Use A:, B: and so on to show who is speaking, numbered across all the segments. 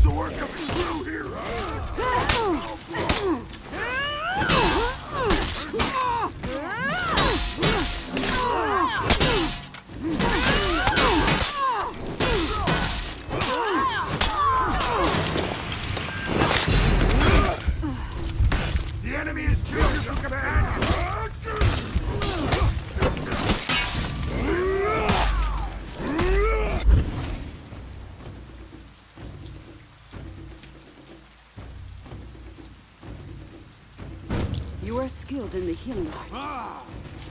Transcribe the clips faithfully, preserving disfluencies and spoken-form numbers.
A: the work of a true hero. The enemy is killed your companion.
B: You are skilled in the healing arts.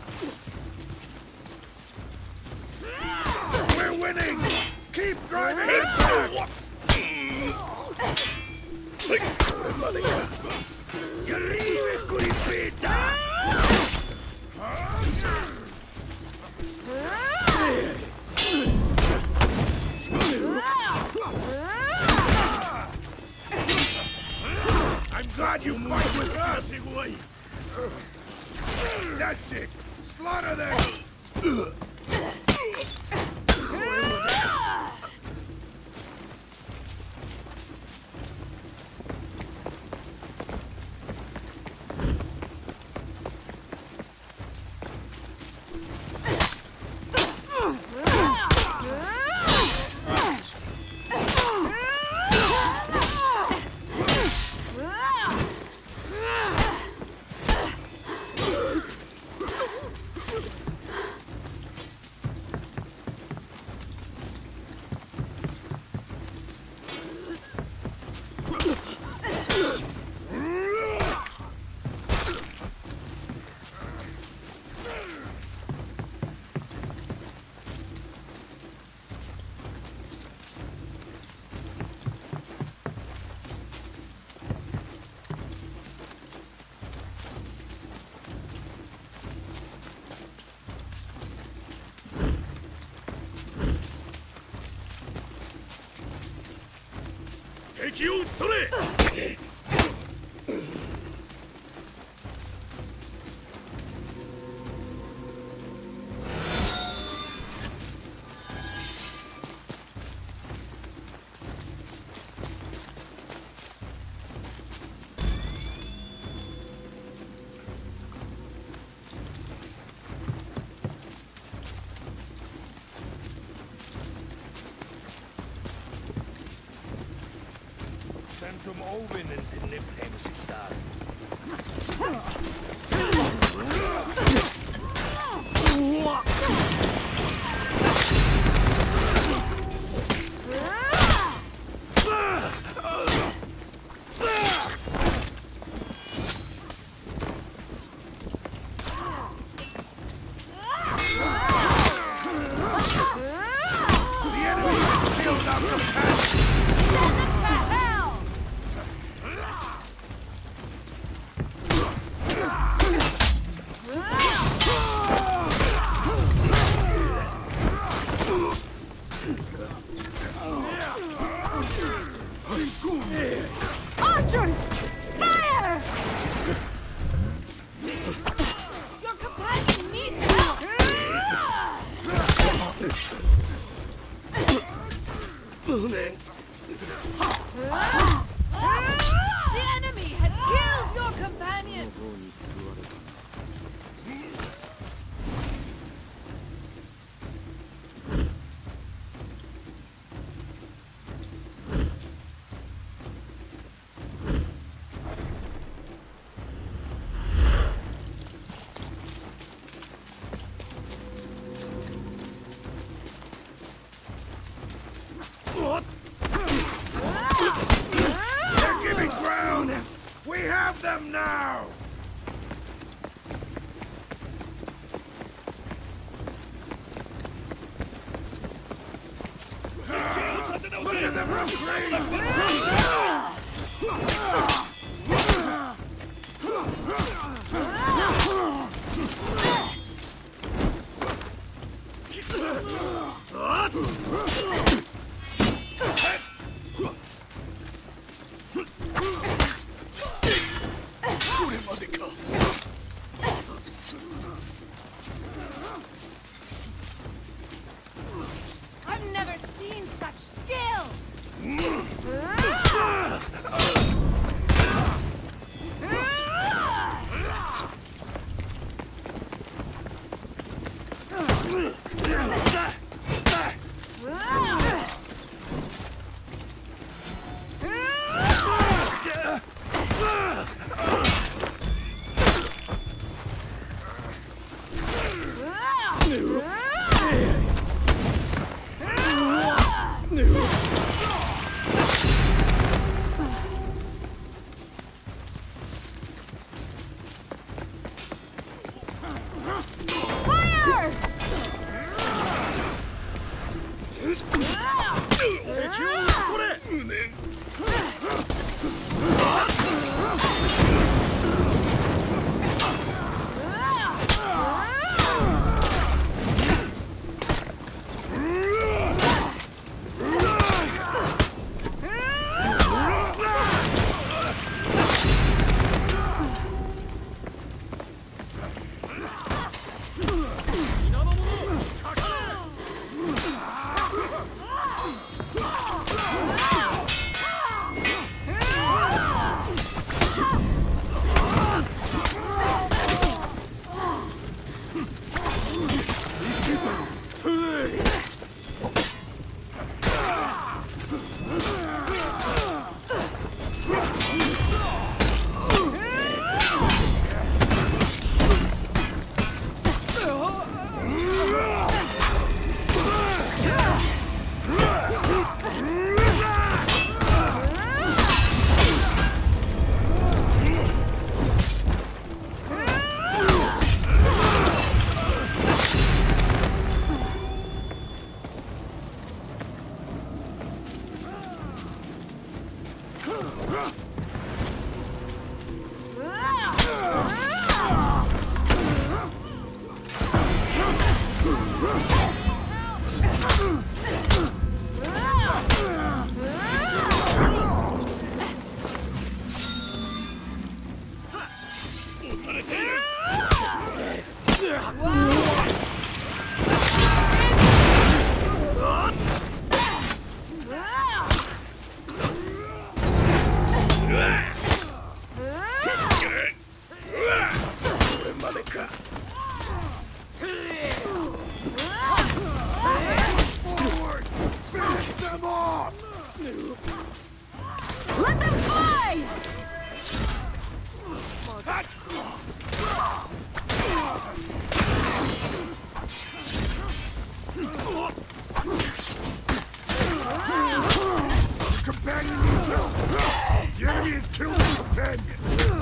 A: We're winning! Keep driving it back! You leave it, Curipita! I'm glad you fight with us! That's it! Slaughter them! You three! Centrum oben in den Liebheimische Stadt. The enemy has killed our companions!
B: Archers! Fire! Your companion needs help! The enemy has killed your companion!
A: They're giving ground! We have them now! Look at them
B: I've never seen such skill! Let them fly!
A: Companion is killed! The enemy has killed his companion!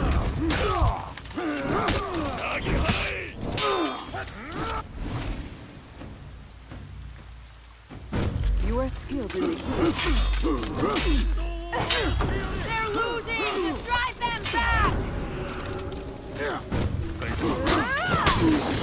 C: You are skilled in the heat.
B: They're losing! Drive them back!